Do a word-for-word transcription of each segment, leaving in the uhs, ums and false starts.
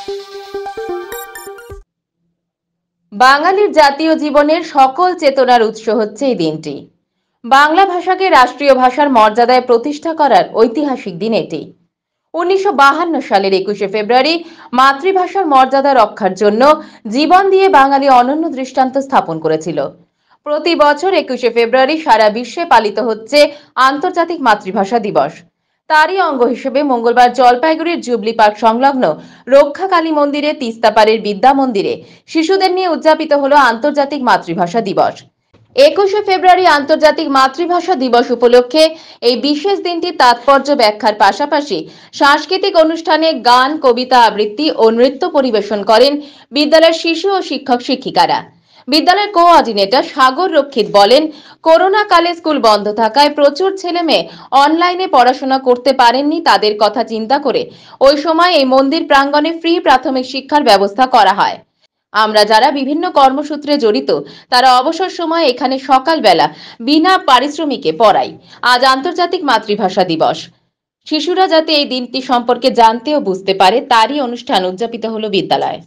বাঙালির জাতীয় জীবনের সকল চেতনার উৎস হচ্ছে এই দিনটি। বাংলা ভাষাকে রাষ্ট্রীয় ভাষার মর্যাদায় প্রতিষ্ঠা করার ঐতিহাসিক দিন এটি। উনিশশো বাহান্ন সালের একুশে ফেব্রুয়ারি মাতৃভাষার মর্যাদা রক্ষার জন্য জীবন দিয়ে বাঙালি অনন্য দৃষ্টান্ত স্থাপন করেছিল। প্রতি বছর একুশে ফেব্রুয়ারি সারা বিশ্বে পালিত হচ্ছে আন্তর্জাতিক মাতৃভাষা দিবস। তারই অঙ্গ হিসেবে মঙ্গলবার জলপাইগুড়ির জুবলি পার্ক সংলগ্ন রক্ষাকালী মন্দিরে তিস্তাপাড়ের বিদ্যা মন্দিরে শিশুদের নিয়ে উদযাপিত হলো আন্তর্জাতিক মাতৃভাষা দিবস। একুশে ফেব্রুয়ারি আন্তর্জাতিক মাতৃভাষা দিবস উপলক্ষে এই বিশেষ দিনটির তাৎপর্য ব্যাখ্যার পাশাপাশি সাংস্কৃতিক অনুষ্ঠানে গান, কবিতা আবৃত্তি ও নৃত্য পরিবেশন করেন বিদ্যালয়ের শিশু ও শিক্ষক শিক্ষিকারা। বিদ্যালয়ের কোঅর্ডিনেটর সাগর রক্ষিত বলেন, করোনা কালে স্কুল বন্ধ থাকায় প্রচুর ছেলে মেয়ে অনলাইনে পড়াশোনা করতে পারেননি। তাদের কথা চিন্তা করে ওই সময় এই মন্দির প্রাঙ্গণে ফ্রি প্রাথমিক শিক্ষার ব্যবস্থা করা হয়। আমরা যারা বিভিন্ন কর্মসূত্রে জড়িত তারা অবসর সময় এখানে সকালবেলা বিনা পারিশ্রমিকে পড়াই। আজ আন্তর্জাতিক মাতৃভাষা দিবস। শিশুরা যাতে এই দিনটি সম্পর্কে জানতে ও বুঝতে পারে তারই অনুষ্ঠান উদযাপিত হলো বিদ্যালয়ে।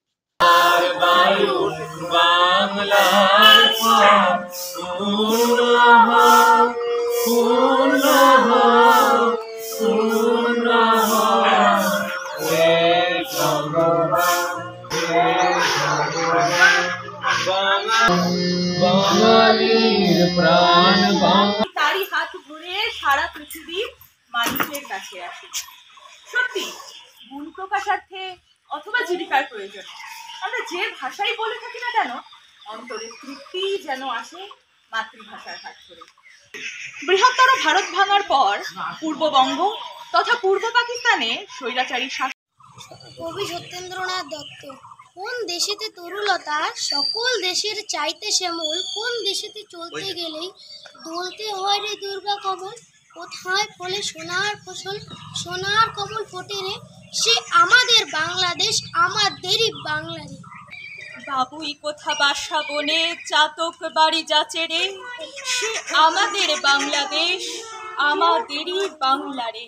বাঙালির প্রাণ তারই হাত ধরে সারা পৃথিবীর মানুষের কাছে আসে। সত্যি গুণ প্রকাশার্থে অথবা জীবিকার প্রয়োজন আমরা যে ভাষাই বলে থাকি না কেন, অন্তরের তৃপ্তি যেন আসে মাতৃভাষার হাত ধরে। বৃহত্তর ভারত ভাঙার পর পূর্ববঙ্গ তথা পূর্ব পাকিস্তানে স্বৈরাচারী শাসন। কবি সত্যেন্দ্রনাথ দত্ত। কোন দেশেতে তরুলতা সকল দেশের চাইতে শ্যামল, কোন দেশেতে চলতে গেলেই দলতে হয় রে দুর্গা কমল। কোথায় ফলে সোনার ফসল, সোনার কমল ফোটে রে, সে আমাদের বাংলাদেশ, আমাদেরই বাংলা রে। বাবুই কোথা বাসা বনে চাতক বাড়ি যাচে রে, সে আমাদের বাংলাদেশ, আমাদেরই বাংলা রে।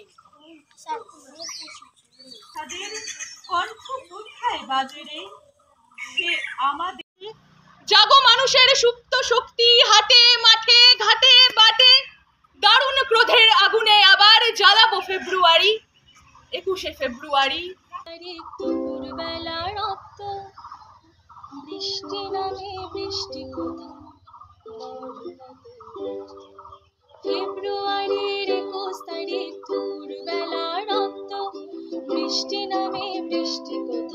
তাদের কণ্ঠ কোথায় বাজে রে, সে আমাদের। জাগো মানুষের সুপ্ত শক্তি, হাটে মাঠে ঘাটে বাটে, দারুণ ক্রোধের আগুনে আবার জ্বালাবো ফেব্রুয়ারি, একুশে ফেব্রুয়ারি। দুপুরবেলা রক্ত বৃষ্টি নামে, বৃষ্টি কোথা ফেব্রুয়ারির একুশ তারিখ দুপুরবেলা রক্ত বৃষ্টি নামে, বৃষ্টি কোথা।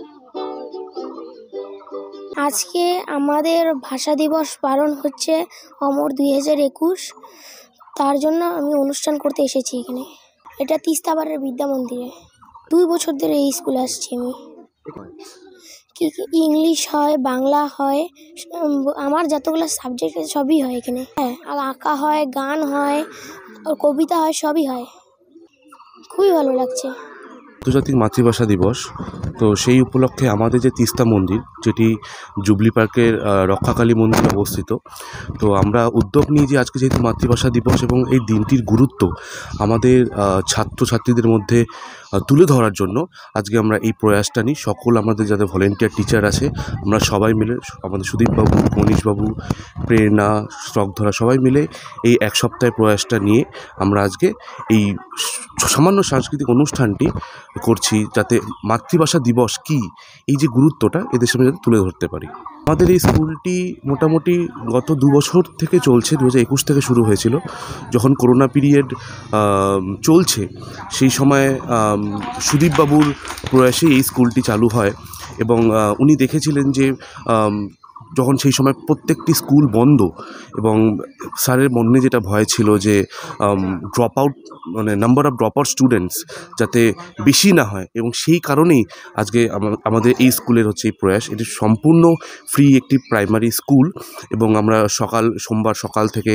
আজকে আমাদের ভাষা দিবস পালন হচ্ছে অমর দুই হাজার একুশ। তার জন্য আমি অনুষ্ঠান করতে এসেছি এখানে। এটা তিস্তাপাড়ের বিদ্যা মন্দিরে। দুই বছর ধরে এই স্কুলে আসছি আমি। কি ইংলিশ হয়, বাংলা হয়, আমার যতগুলো সাবজেক্ট আছে সবই হয় এখানে। হ্যাঁ, আঁকা হয়, গান হয়, কবিতা হয়, সবই হয়। খুবই ভালো লাগছে। আন্তর্জাতিক মাতৃভাষা দিবস, তো সেই উপলক্ষে আমাদের যে তিস্তা মন্দির, যেটি জুবলি পার্কের রক্ষাকালী মন্দিরে অবস্থিত, তো আমরা উদ্যোগ নিই যে আজকে যেহেতু মাতৃভাষা দিবস এবং এই দিনটির গুরুত্ব আমাদের ছাত্রছাত্রীদের মধ্যে তুলে ধরার জন্য আজকে আমরা এই প্রয়াসটা নিই। সকল আমাদের যাদের ভলেন্টিয়ার টিচার আছে আমরা সবাই মিলে, আমাদের সুদীপবাবু, মনীশবাবু, প্রেরণা, শ্রদ্ধরা সবাই মিলে এই এক সপ্তাহের প্রয়াসটা নিয়ে আমরা আজকে এই সামান্য সাংস্কৃতিক অনুষ্ঠানটি করছি, যাতে মাতৃভাষা দিবস কি, এই যে গুরুত্বটা এদের সামনে যাতে তুলে ধরতে পারি। আমাদের এই স্কুলটি মোটামুটি গত দু বছর থেকে চলছে। দু হাজার একুশ থেকে শুরু হয়েছিল, যখন করোনা পিরিয়ড চলছে সেই সময় সুদীপবাবুর প্রয়াসে এই স্কুলটি চালু হয় এবং উনি দেখেছিলেন যে যখন সেই সময় প্রত্যেকটি স্কুল বন্ধ এবং স্যারের মনে যেটা ভয় ছিল যে ড্রপ আউট, মানে number of drop out students যাতে বেশি না হয়, এবং সেই কারণেই আজকে আমাদের এই স্কুলের হচ্ছে এই প্রয়াস। এটি সম্পূর্ণ ফ্রি একটি প্রাইমারি স্কুল এবং আমরা সকাল সোমবার সকাল থেকে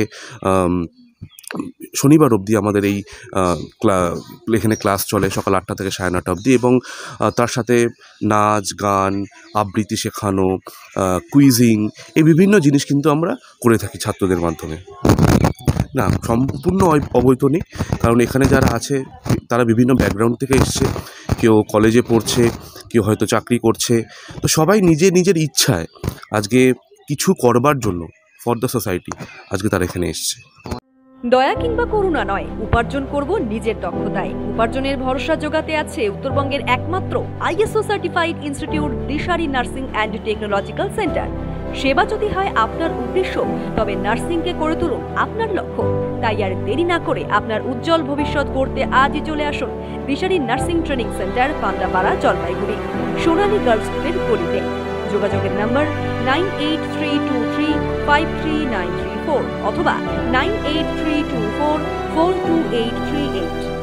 শনিবার অবধি আমাদের এই এখানে ক্লাস চলে সকাল আটটা থেকে সাড়ে নটা অবধি, এবং তার সাথে নাচ, গান, আবৃত্তি শেখানো, কুইজিং, এই বিভিন্ন জিনিস কিন্তু আমরা করে থাকি ছাত্রদের মাধ্যমে। না, সম্পূর্ণ অবৈতনিক, কারণ এখানে যারা আছে তারা বিভিন্ন ব্যাকগ্রাউন্ড থেকে এসছে। কেউ কলেজে পড়ছে, কেউ হয়তো চাকরি করছে। তো সবাই নিজের নিজের ইচ্ছায় আজকে কিছু করবার জন্য ফর দ্য সোসাইটি আজকে তারা এখানে এসছে। দয়া কিংবা করুণা নয়, উপার্জন করব নিজের দক্ষতায়। উপার্জনের ভরসা জোগাতে আছে উত্তরবঙ্গের একমাত্র ISO certified institute Dishari nursing and technological centre. সেবা যদি হয় আপনার উদ্দেশ্য, তবে নার্সিংকে করে তুলুন আপনার লক্ষ্য। তাই আর দেরি না করে আপনার উজ্জ্বল ভবিষ্যৎ গড়তে আজই চলে আসুন Dishari nursing training centre, Pandapara, Jalpaiguri, Sonali girls স্কুলের গলিতে। যোগাযোগের নম্বর nine eight three two three five three nine three four অথবা nine eight three two four four two eight three eight.